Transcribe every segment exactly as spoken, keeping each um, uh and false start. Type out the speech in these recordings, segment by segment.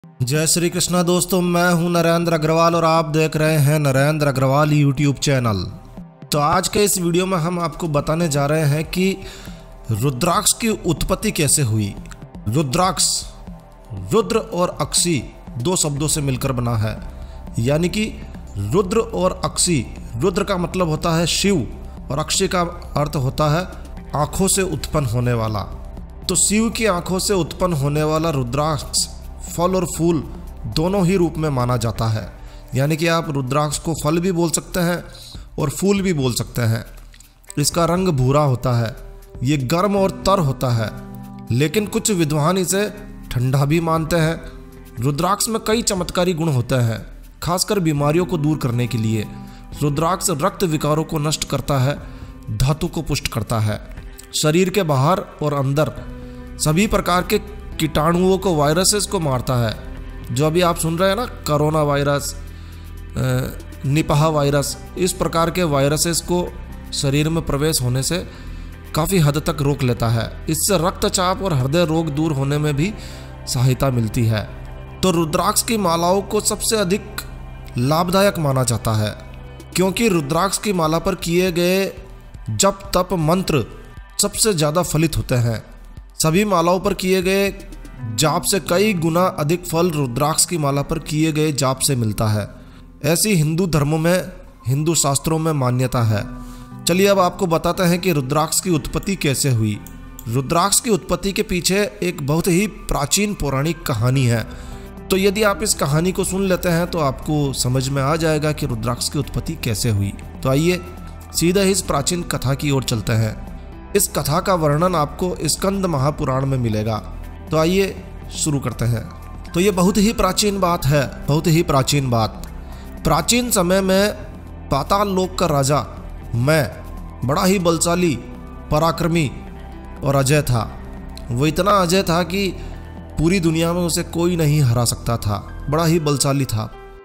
जय श्री कृष्णा दोस्तों, मैं हूं नरेंद्र अग्रवाल और आप देख रहे हैं नरेंद्र अग्रवाल यूट्यूब चैनल। तो आज के इस वीडियो में हम आपको बताने जा रहे हैं कि रुद्राक्ष की उत्पत्ति कैसे हुई। रुद्राक्ष रुद्र और अक्षी दो शब्दों से मिलकर बना है, यानी कि रुद्र और अक्षी। रुद्र का मतलब होता है शिव और अक्षी का अर्थ होता है आँखों से उत्पन्न होने वाला। तो शिव की आँखों से उत्पन्न होने वाला रुद्राक्ष फल और फूल दोनों ही रूप में माना जाता है, यानी कि आप रुद्राक्ष को फल भी बोल सकते हैं और फूल भी बोल सकते हैं। इसका रंग भूरा होता है, ये गर्म और तर होता है, लेकिन कुछ विद्वान इसे ठंडा भी मानते हैं। रुद्राक्ष में कई चमत्कारी गुण होते हैं, खासकर बीमारियों को दूर करने के लिए। रुद्राक्ष रक्त विकारों को नष्ट करता है, धातु को पुष्ट करता है, शरीर के बाहर और अंदर सभी प्रकार के कीटाणुओं को, वायरसेस को मारता है। जो अभी आप सुन रहे हैं ना, कोरोना वायरस, निपाह वायरस, इस प्रकार के वायरसेस को शरीर में प्रवेश होने से काफ़ी हद तक रोक लेता है। इससे रक्तचाप और हृदय रोग दूर होने में भी सहायता मिलती है। तो रुद्राक्ष की मालाओं को सबसे अधिक लाभदायक माना जाता है, क्योंकि रुद्राक्ष की माला पर किए गए जप तप मंत्र सबसे ज़्यादा फलित होते हैं। सभी मालाओं पर किए गए जाप से कई गुना अधिक फल रुद्राक्ष की माला पर किए गए जाप से मिलता है। ऐसी हिंदू धर्मों में, हिंदू शास्त्रों में मान्यता है। चलिए अब आपको बताते हैं कि रुद्राक्ष की उत्पत्ति कैसे हुई। रुद्राक्ष की उत्पत्ति के पीछे एक बहुत ही प्राचीन पौराणिक कहानी है। तो यदि आप इस कहानी को सुन लेते हैं तो आपको समझ में आ जाएगा कि रुद्राक्ष की उत्पत्ति कैसे हुई। तो आइए सीधे इस प्राचीन कथा की ओर चलते हैं। इस कथा का वर्णन आपको स्कंद महापुराण में मिलेगा। तो आइए शुरू करते हैं। तो ये बहुत ही प्राचीन बात है, बहुत ही प्राचीन बात। प्राचीन समय में पाताल लोक का राजा मैं बड़ा ही बलशाली, पराक्रमी और अजय था। वो इतना अजय था कि पूरी दुनिया में उसे कोई नहीं हरा सकता था। बड़ा ही बलशाली था।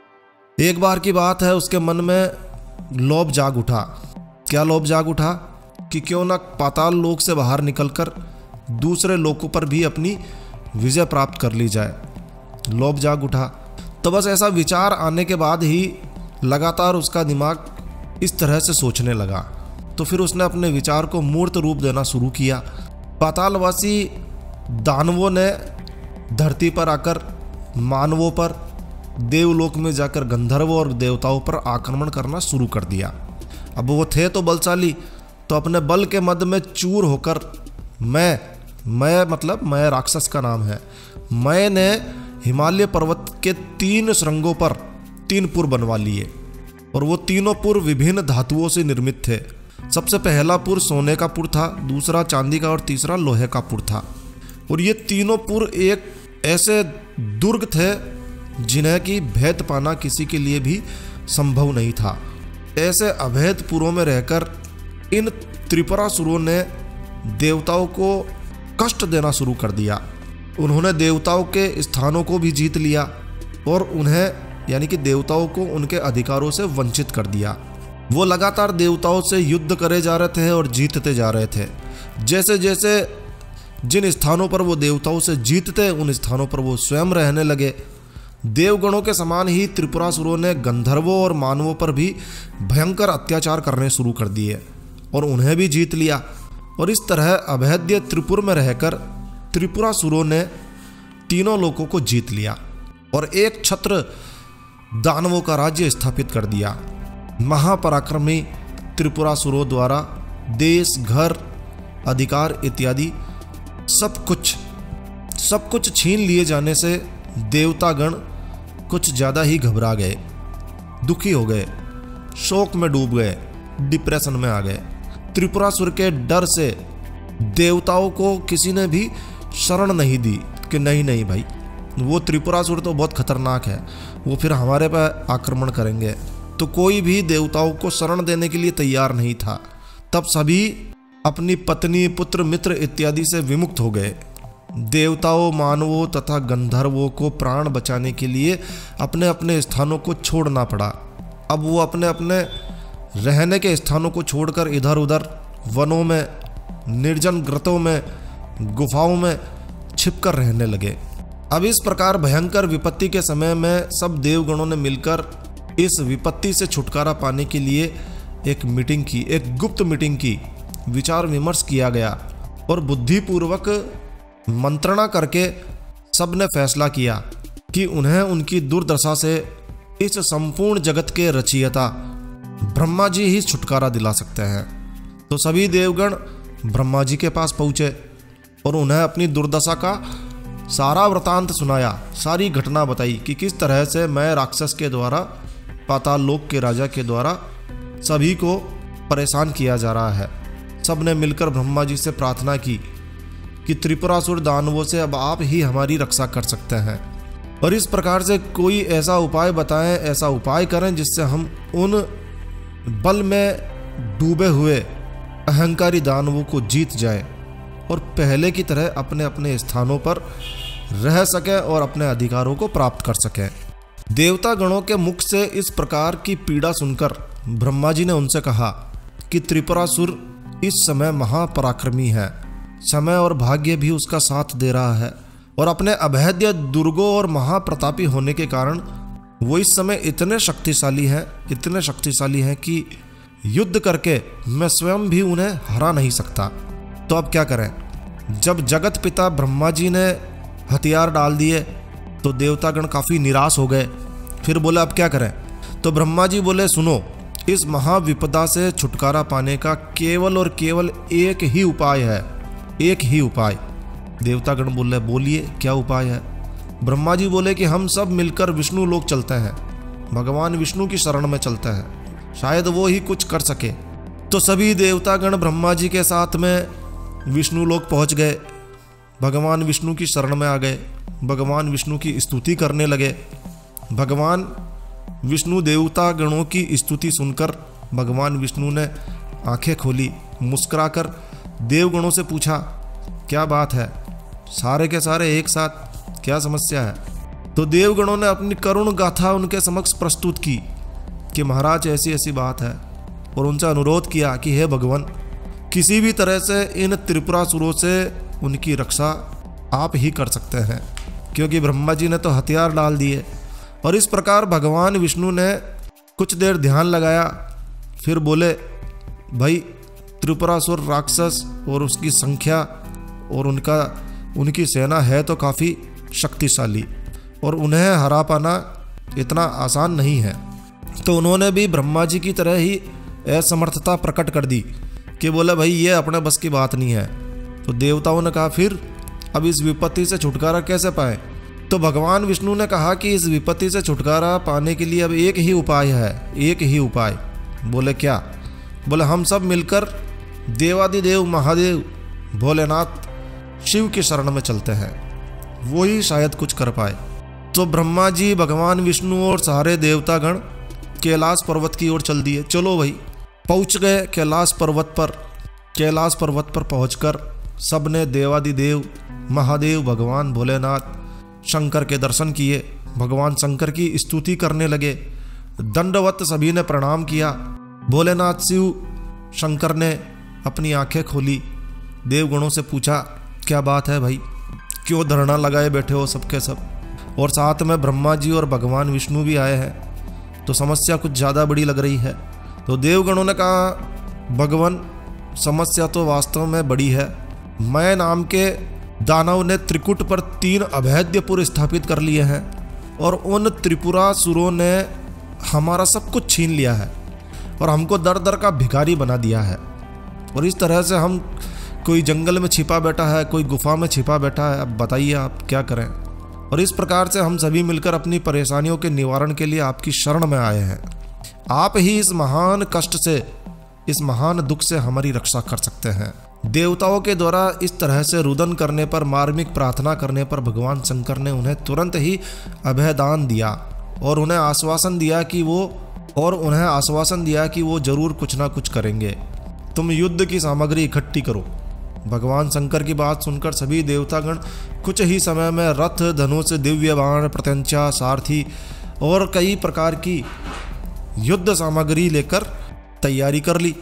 एक बार की बात है, उसके मन में लोभ जाग उठा। क्या लोभ जाग उठा कि क्यों ना पाताल लोक से बाहर निकलकर दूसरे लोकों पर भी अपनी विजय प्राप्त कर ली जाए। लोभ जाग उठा। तो बस ऐसा विचार आने के बाद ही लगातार उसका दिमाग इस तरह से सोचने लगा। तो फिर उसने अपने विचार को मूर्त रूप देना शुरू किया। पातालवासी दानवों ने धरती पर आकर मानवों पर, देवलोक में जाकर गंधर्वों और देवताओं पर आक्रमण करना शुरू कर दिया। अब वो थे तो बलशाली, तो अपने बल के मद में चूर होकर मैं मैं मतलब मैं राक्षस का नाम है, मैंने हिमालय पर्वत के तीन श्रृंगों पर तीन पुर बनवा लिए। और वो तीनों पुर विभिन्न धातुओं से निर्मित थे। सबसे पहला पुर सोने का पुर था, दूसरा चांदी का और तीसरा लोहे का पुर था। और ये तीनों पुर एक ऐसे दुर्ग थे जिन्हें कि भेद पाना किसी के लिए भी संभव नहीं था। ऐसे अभेद पुरों में रहकर इन त्रिपुरासुरों ने देवताओं को कष्ट देना शुरू कर दिया। उन्होंने देवताओं के स्थानों को भी जीत लिया और उन्हें, यानी कि देवताओं को, उनके अधिकारों से वंचित कर दिया। वो लगातार देवताओं से युद्ध करे जा रहे थे और जीतते जा रहे थे। जैसे जैसे जिन स्थानों पर वो देवताओं से जीतते, उन स्थानों पर वो स्वयं रहने लगे। देवगणों के समान ही त्रिपुरासुरों ने गंधर्वों और मानवों पर भी भयंकर अत्याचार करने शुरू कर दिए और उन्हें भी जीत लिया। और इस तरह अभेद्य त्रिपुर में रहकर त्रिपुरासुरों ने तीनों लोकों को जीत लिया और एक छत्र दानवों का राज्य स्थापित कर दिया। महापराक्रमी त्रिपुरासुरों द्वारा देश, घर, अधिकार इत्यादि सब कुछ सब कुछ छीन लिए जाने से देवतागण कुछ ज़्यादा ही घबरा गए, दुखी हो गए, शोक में डूब गए, डिप्रेशन में आ गए। त्रिपुरासुर के डर से देवताओं को किसी ने भी शरण नहीं दी कि नहीं नहीं भाई, वो त्रिपुरासुर तो बहुत खतरनाक है, वो फिर हमारे पर आक्रमण करेंगे। तो कोई भी देवताओं को शरण देने के लिए तैयार नहीं था। तब सभी अपनी पत्नी, पुत्र, मित्र इत्यादि से विमुक्त हो गए। देवताओं, मानवों तथा गंधर्वों को प्राण बचाने के लिए अपने अपने स्थानों को छोड़ना पड़ा। अब वो अपने अपने रहने के स्थानों को छोड़कर इधर उधर वनों में, निर्जन ग्रतों में, गुफाओं में छिपकर रहने लगे। अब इस प्रकार भयंकर विपत्ति के समय में सब देवगणों ने मिलकर इस विपत्ति से छुटकारा पाने के लिए एक मीटिंग की, एक गुप्त मीटिंग की। विचार विमर्श किया गया और बुद्धिपूर्वक मंत्रणा करके सब ने फैसला किया कि उन्हें उनकी दुर्दशा से इस संपूर्ण जगत के रचयिता ब्रह्मा जी ही छुटकारा दिला सकते हैं। तो सभी देवगण ब्रह्मा जी के पास पहुँचे और उन्हें अपनी दुर्दशा का सारा वृतांत सुनाया, सारी घटना बताई कि किस तरह से मैं राक्षस के द्वारा, पाताल लोक के राजा के द्वारा सभी को परेशान किया जा रहा है। सब ने मिलकर ब्रह्मा जी से प्रार्थना की कि त्रिपुरासुर दानवों से अब आप ही हमारी रक्षा कर सकते हैं और इस प्रकार से कोई ऐसा उपाय बताएं, ऐसा उपाय करें जिससे हम उन बल में डूबे हुए अहंकारी दानवों को जीत जाए और पहले की तरह अपने अपने स्थानों पर रह सकें और अपने अधिकारों को प्राप्त कर सकें। देवता गणों के मुख से इस प्रकार की पीड़ा सुनकर ब्रह्मा जी ने उनसे कहा कि त्रिपुरासुर इस समय महापराक्रमी है, समय और भाग्य भी उसका साथ दे रहा है और अपने अभेद्य दुर्गों और महाप्रतापी होने के कारण वो इस समय इतने शक्तिशाली हैं, इतने शक्तिशाली हैं कि युद्ध करके मैं स्वयं भी उन्हें हरा नहीं सकता। तो अब क्या करें? जब जगत पिता ब्रह्मा जी ने हथियार डाल दिए तो देवतागण काफ़ी निराश हो गए। फिर बोले अब क्या करें? तो ब्रह्मा जी बोले सुनो, इस महाविपदा से छुटकारा पाने का केवल और केवल एक ही उपाय है, एक ही उपाय। देवतागण बोले बोलिए क्या उपाय है? ब्रह्मा जी बोले कि हम सब मिलकर विष्णु लोक चलते हैं, भगवान विष्णु की शरण में चलते हैं, शायद वो ही कुछ कर सके। तो सभी देवतागण ब्रह्मा जी के साथ में विष्णु लोक पहुंच गए, भगवान विष्णु की शरण में आ गए, भगवान विष्णु की स्तुति करने लगे। भगवान विष्णु देवता गणों की स्तुति सुनकर भगवान विष्णु ने आंखें खोली, मुस्कुराकर देवगणों से पूछा क्या बात है, सारे के सारे एक साथ, क्या समस्या है? तो देवगणों ने अपनी करुण गाथा उनके समक्ष प्रस्तुत की कि महाराज ऐसी ऐसी बात है और उनसे अनुरोध किया कि हे भगवान, किसी भी तरह से इन त्रिपुरासुरों से उनकी रक्षा आप ही कर सकते हैं, क्योंकि ब्रह्मा जी ने तो हथियार डाल दिए। और इस प्रकार भगवान विष्णु ने कुछ देर ध्यान लगाया, फिर बोले भाई त्रिपुरासुर राक्षस और उसकी संख्या और उनका उनकी सेना है तो काफ़ी शक्तिशाली और उन्हें हरा पाना इतना आसान नहीं है। तो उन्होंने भी ब्रह्मा जी की तरह ही असमर्थता प्रकट कर दी कि बोले भाई ये अपने बस की बात नहीं है। तो देवताओं ने कहा फिर अब इस विपत्ति से छुटकारा कैसे पाएं? तो भगवान विष्णु ने कहा कि इस विपत्ति से छुटकारा पाने के लिए अब एक ही उपाय है, एक ही उपाय। बोले क्या? बोले हम सब मिलकर देवादिदेव महादेव भोलेनाथ शिव की शरण में चलते हैं, वो ही शायद कुछ कर पाए। तो ब्रह्मा जी, भगवान विष्णु और सारे देवतागण कैलाश पर्वत की ओर चल दिए। चलो भाई, पहुंच गए कैलाश पर्वत पर। कैलाश पर्वत पर पहुंचकर सबने देवादिदेव महादेव भगवान भोलेनाथ शंकर के दर्शन किए, भगवान शंकर की स्तुति करने लगे, दंडवत सभी ने प्रणाम किया। भोलेनाथ शिव शंकर ने अपनी आंखें खोली, देवगणों से पूछा क्या बात है भाई, क्यों धरना लगाए बैठे हो सबके सब? और साथ में ब्रह्मा जी और भगवान विष्णु भी आए हैं, तो समस्या कुछ ज़्यादा बड़ी लग रही है। तो देवगणों ने कहा भगवान समस्या तो वास्तव में बड़ी है। मैं नाम के दानव ने त्रिकुट पर तीन अभेद्यपुर स्थापित कर लिए हैं और उन त्रिपुरासुरों ने हमारा सब कुछ छीन लिया है और हमको दर दर का भिखारी बना दिया है। और इस तरह से हम, कोई जंगल में छिपा बैठा है, कोई गुफा में छिपा बैठा है, अब बताइए आप क्या करें? और इस प्रकार से हम सभी मिलकर अपनी परेशानियों के निवारण के लिए आपकी शरण में आए हैं। आप ही इस महान कष्ट से, इस महान दुख से हमारी रक्षा कर सकते हैं। देवताओं के द्वारा इस तरह से रुदन करने पर, मार्मिक प्रार्थना करने पर भगवान शंकर ने उन्हें तुरंत ही अभयदान दिया और उन्हें आश्वासन दिया कि वो और उन्हें आश्वासन दिया कि वो जरूर कुछ ना कुछ करेंगे। तुम युद्ध की सामग्री इकट्ठी करो। भगवान शंकर की बात सुनकर सभी देवतागण कुछ ही समय में रथ, धनुष, दिव्य बाण, प्रत्यंचा, सारथी और कई प्रकार की युद्ध सामग्री लेकर तैयारी कर ली।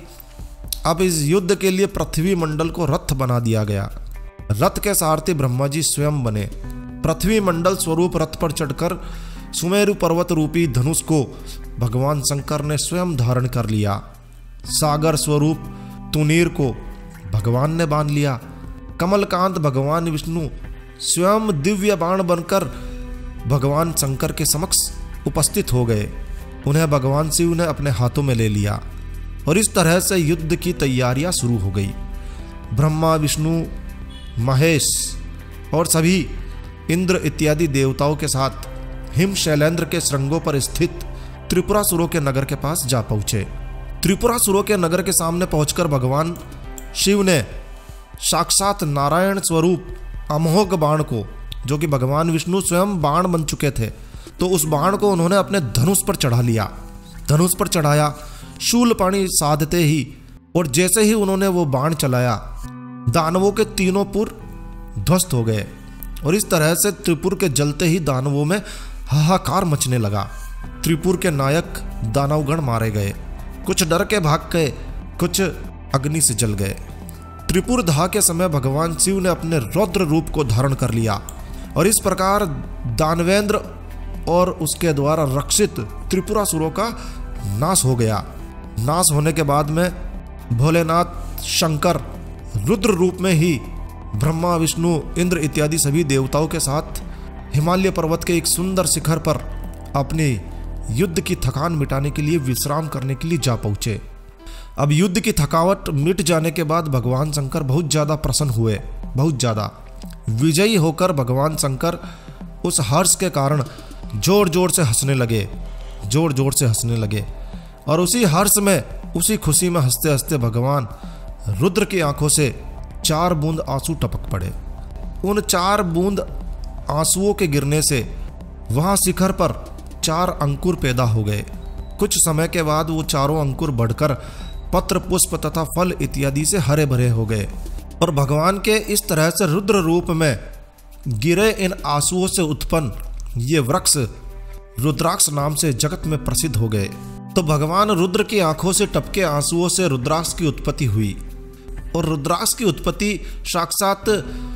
अब इस युद्ध के लिए पृथ्वी मंडल को रथ बना दिया गया। रथ के सारथी ब्रह्मा जी स्वयं बने। पृथ्वी मंडल स्वरूप रथ पर चढ़कर सुमेरु पर्वत रूपी धनुष को भगवान शंकर ने स्वयं धारण कर लिया। सागर स्वरूप तुनीर को भगवान ने बांध लिया। कमलकांत भगवान विष्णु स्वयं दिव्य बाण बनकर भगवान शंकर के समक्ष उपस्थित हो गए। उन्हें भगवान शिव ने अपने हाथों में ले लिया और इस तरह से युद्ध की तैयारियां शुरू हो गई। ब्रह्मा, विष्णु, महेश और सभी इंद्र इत्यादि देवताओं के साथ हिम शैलेंद्र के श्रृंगों पर स्थित त्रिपुरासुरों के नगर के पास जा पहुंचे। त्रिपुरासुरों के नगर के सामने पहुंचकर भगवान शिव ने साक्षात नारायण स्वरूप अमोघ बाण को, जो कि भगवान विष्णु स्वयं बाण बन चुके थे, तो उस बाण को उन्होंने अपने धनुष पर चढ़ा लिया। धनुष पर चढ़ाया, शूल पाणी साधते ही और जैसे ही उन्होंने वो बाण चलाया, दानवों के तीनों पुर ध्वस्त हो गए और इस तरह से त्रिपुर के जलते ही दानवों में हाहाकार मचने लगा। त्रिपुर के नायक दानवगण मारे गए, कुछ डर के भाग गए, कुछ अग्नि से जल गए। त्रिपुर दाह के समय भगवान शिव ने अपने रौद्र रूप को धारण कर लिया और इस प्रकार दानवेंद्र और उसके द्वारा रक्षित त्रिपुरासुरों का नाश हो गया। नाश होने के बाद में भोलेनाथ शंकर रुद्र रूप में ही ब्रह्मा, विष्णु, इंद्र इत्यादि सभी देवताओं के साथ हिमालय पर्वत के एक सुंदर शिखर पर अपनी युद्ध की थकान मिटाने के लिए विश्राम करने के लिए जा पहुंचे। अब युद्ध की थकावट मिट जाने के बाद भगवान शंकर बहुत ज़्यादा प्रसन्न हुए, बहुत ज़्यादा विजयी होकर भगवान शंकर उस हर्ष के कारण जोर जोर से हंसने लगे, जोर जोर से हंसने लगे और उसी हर्ष में, उसी खुशी में हंसते हंसते भगवान रुद्र की आंखों से चार बूंद आंसू टपक पड़े। उन चार बूंद आंसुओं के गिरने से वहां शिखर पर चार अंकुर पैदा हो गए। कुछ समय के बाद वो चारों अंकुर बढ़कर पत्र, पुष्प तथा फल इत्यादि से हरे भरे हो गए और भगवान के इस तरह से रुद्र रूप में गिरे इन आंसुओं से उत्पन्न ये वृक्ष रुद्राक्ष नाम से जगत में प्रसिद्ध हो गए। तो भगवान रुद्र की आंखों से टपके आंसुओं से रुद्राक्ष की उत्पत्ति हुई और रुद्राक्ष की उत्पत्ति साक्षात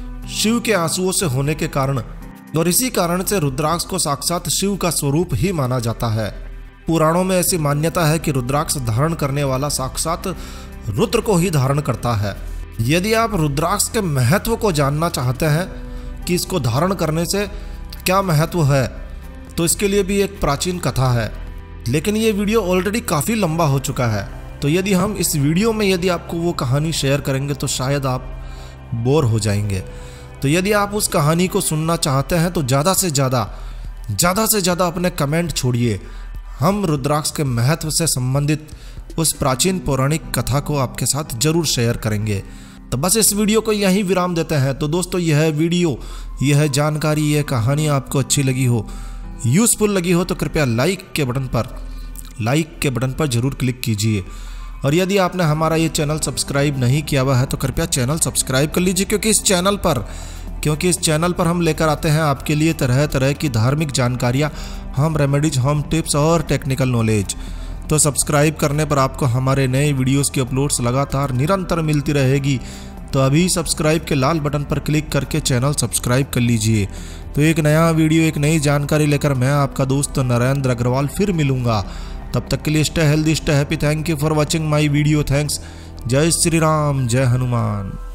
शिव के आंसुओं से होने के कारण और इसी कारण से रुद्राक्ष को साक्षात शिव का स्वरूप ही माना जाता है। पुराणों में ऐसी मान्यता है कि रुद्राक्ष धारण करने वाला साक्षात रुद्र को ही धारण करता है। यदि आप रुद्राक्ष के महत्व को जानना चाहते हैं कि इसको धारण करने से क्या महत्व है, तो इसके लिए भी एक प्राचीन कथा है, लेकिन ये वीडियो ऑलरेडी काफ़ी लंबा हो चुका है। तो यदि हम इस वीडियो में यदि आपको वो कहानी शेयर करेंगे तो शायद आप बोर हो जाएंगे। तो यदि आप उस कहानी को सुनना चाहते हैं तो ज़्यादा से ज़्यादा ज़्यादा से ज़्यादा अपने कमेंट छोड़िए। हम रुद्राक्ष के महत्व से संबंधित उस प्राचीन पौराणिक कथा को आपके साथ जरूर शेयर करेंगे। तो बस इस वीडियो को यहीं विराम देते हैं। तो दोस्तों, यह वीडियो, यह जानकारी, यह कहानी आपको अच्छी लगी हो, यूज़फुल लगी हो तो कृपया लाइक के बटन पर लाइक के बटन पर जरूर क्लिक कीजिए और यदि आपने हमारा ये चैनल सब्सक्राइब नहीं किया हुआ है तो कृपया चैनल सब्सक्राइब कर लीजिए, क्योंकि इस चैनल पर क्योंकि इस चैनल पर हम लेकर आते हैं आपके लिए तरह तरह की धार्मिक जानकारियाँ, होम रेमेडीज, होम टिप्स और टेक्निकल नॉलेज। तो सब्सक्राइब करने पर आपको हमारे नए वीडियोस की अपलोड्स लगातार निरंतर मिलती रहेगी। तो अभी सब्सक्राइब के लाल बटन पर क्लिक करके चैनल सब्सक्राइब कर लीजिए। तो एक नया वीडियो, एक नई जानकारी लेकर मैं आपका दोस्त नरेंद्र अग्रवाल फिर मिलूंगा। तब तक के लिए stay healthy, stay happy. Thank you for watching my video. Thanks. जय श्री राम, जय हनुमान।